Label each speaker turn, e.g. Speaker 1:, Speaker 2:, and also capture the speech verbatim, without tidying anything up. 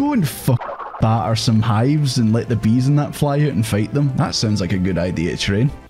Speaker 1: go and fuck batter some hives and let the bees and that fly out and fight them. That sounds like a good idea, Train.